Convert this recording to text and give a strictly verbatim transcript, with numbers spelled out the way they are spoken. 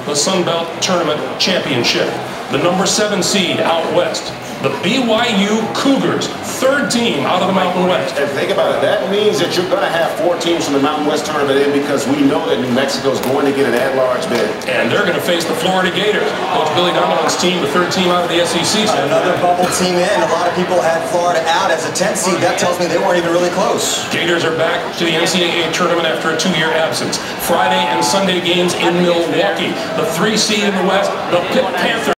the Sun Belt Tournament Championship. The number seven seed out west, the B Y U Cougars, third team out of the Mountain West. And think about it, that means that you're going to have four teams from the Mountain West tournament in, because we know that New Mexico is going to get an at-large bid. And they're going to face the Florida Gators. Coach Billy Donovan's team, the third team out of the S E C. Another bubble team in. A lot of people had Florida out as a tenth seed. That tells me they weren't even really close. Gators are back to the N C double A tournament after a two-year absence. Friday and Sunday games in Milwaukee. The three seed in the West, the Pitt Panthers.